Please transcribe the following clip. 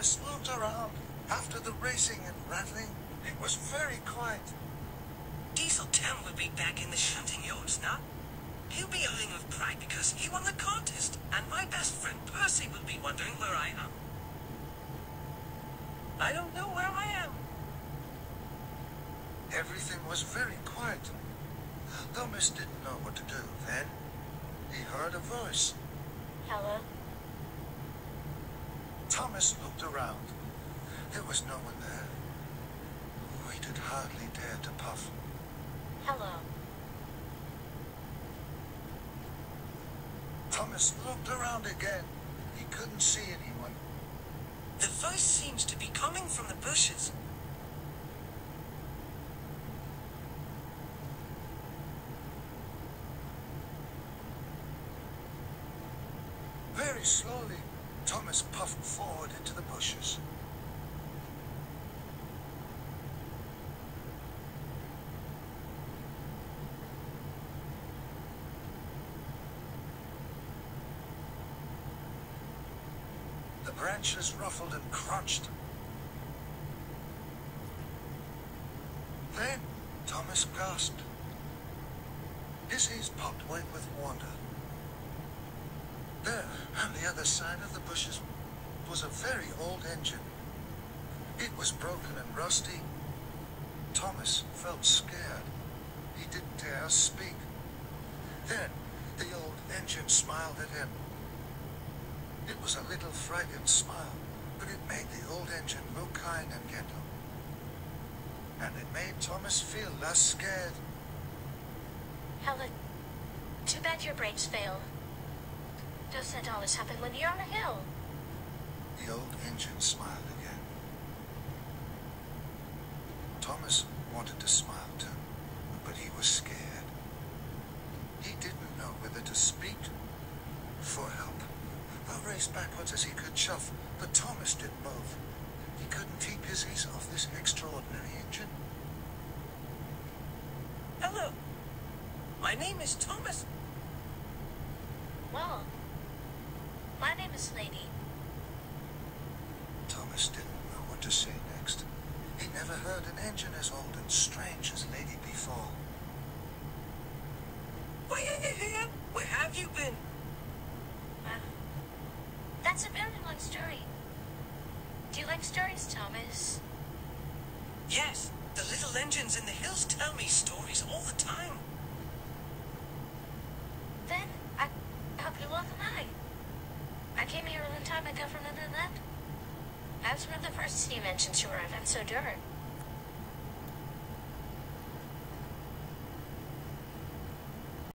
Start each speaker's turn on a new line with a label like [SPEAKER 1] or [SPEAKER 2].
[SPEAKER 1] Thomas looked around. After the racing and rattling, it was very quiet.
[SPEAKER 2] Diesel 10 will be back in the shunting yards now. He'll be eyeing with pride because he won the contest, and my best friend Percy will be wondering where I am. I don't know where I am.
[SPEAKER 1] Everything was very quiet. Thomas didn't know what to do. Then he heard a voice.
[SPEAKER 3] Hello?
[SPEAKER 1] Thomas looked around. There was no one there. He did hardly dare to puff.
[SPEAKER 3] Hello?
[SPEAKER 1] Thomas looked around again. He couldn't see anyone.
[SPEAKER 2] The voice seems to be coming from the bushes.
[SPEAKER 1] Very slowly, Thomas puffed forward into the bushes. The branches ruffled and crunched. Then Thomas gasped. His ears popped wide with wonder. There, on the other side of the bushes, was a very old engine. It was broken and rusty. Thomas felt scared. He didn't dare speak. Then the old engine smiled at him. It was a little frightened smile, but it made the old engine look kind and gentle. And it made Thomas feel less scared.
[SPEAKER 3] Helen, too bad your brakes failed. Doesn't always happen when you're on a hill.
[SPEAKER 1] The old engine smiled again. Thomas wanted to smile too, but he was scared. He didn't know whether to speak for help or race backwards as he could shove, but Thomas didn't move. He couldn't keep his eyes off this extraordinary engine.
[SPEAKER 2] Hello. My name is Thomas.
[SPEAKER 3] Well, my name is Lady.
[SPEAKER 1] Thomas didn't know what to say next. He never heard an engine as old and strange as Lady before.
[SPEAKER 2] Why are you here? Where have you been?
[SPEAKER 3] That's a very long story. Do you like stories, Thomas?
[SPEAKER 2] Yes, the little engines in the hills tell me stories all the time.
[SPEAKER 3] Then, I hope you welcome I. I came here a long time ago from Netherland. I was one of the first steam engines to arrive on Sodor.